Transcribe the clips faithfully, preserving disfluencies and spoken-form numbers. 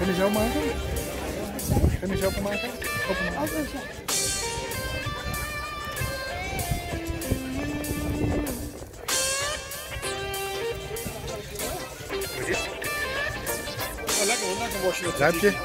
Kun je zo maken? Kun je zo openmaken? Openmaken. Oh, ja. Oh, lekker hoor, lekker worstje. Duimpje.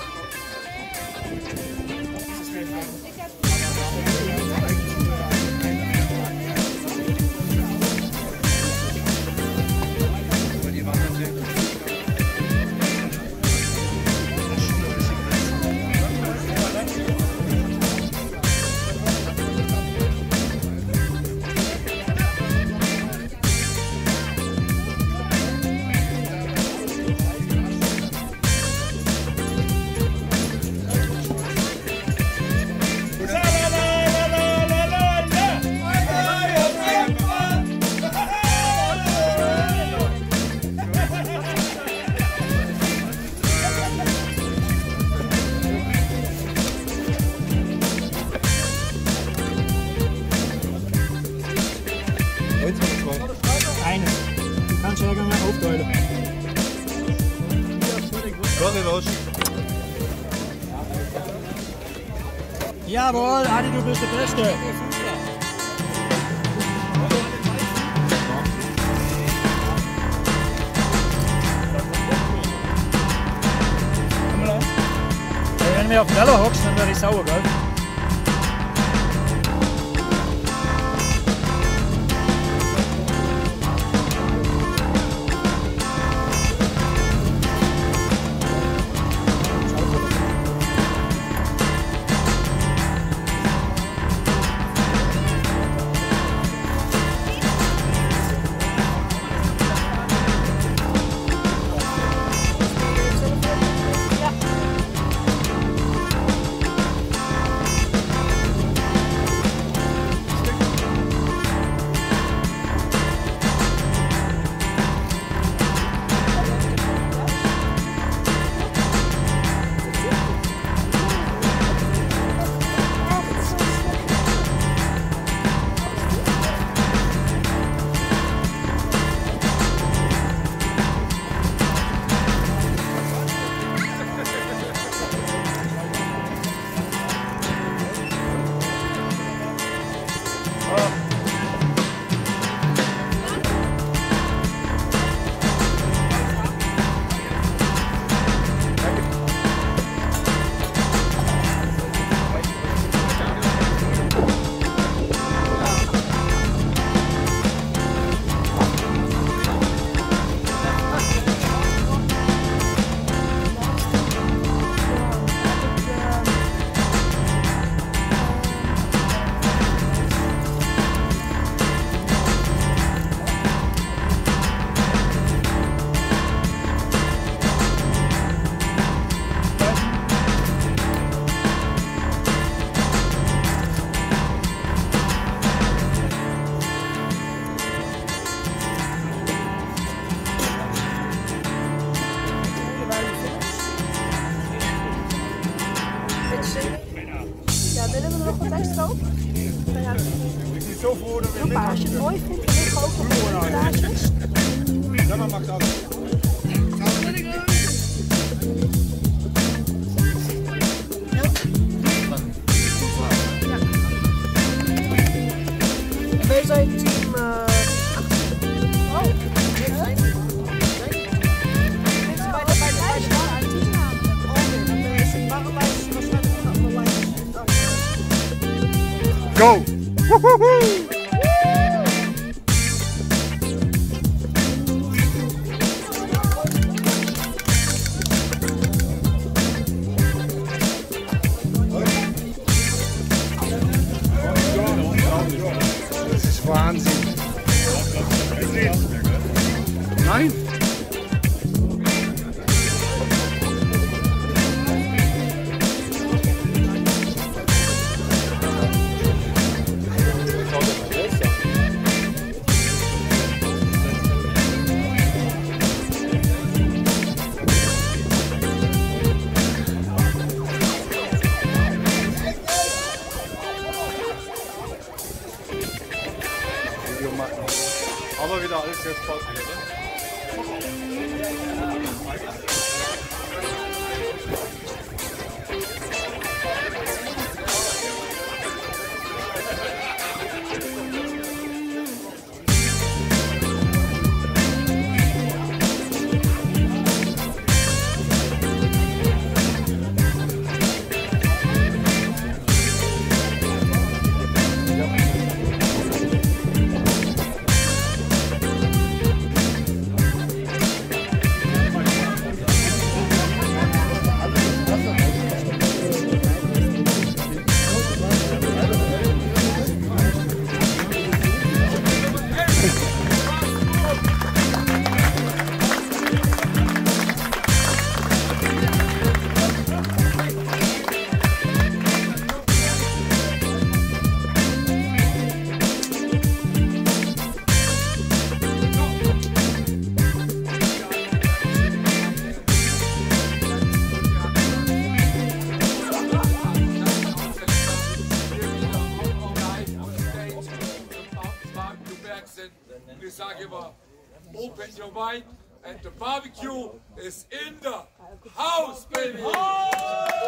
Einde. Du kannst ja gerne aufteilen. Sorry, los. Jawohl, Adi, du bist der Beste. Wenn du mir auf den Teller hockst, dann werde ich sauer, gell? Ja, willen we er nog wat extra op? Ja. Ik zie zo voor dat we Een paar, als je het mooi vindt, dan liggen ook nog de blaadjes. Ja, maar mag dat. Wij zijn team uh, oh, Go! Woehoehoe! Das ist Wahnsinn. Nein? Aber wieder alles jetzt pausiert. Werk sind. Und ich sage immer, open your mind and the barbecue is in the house, baby!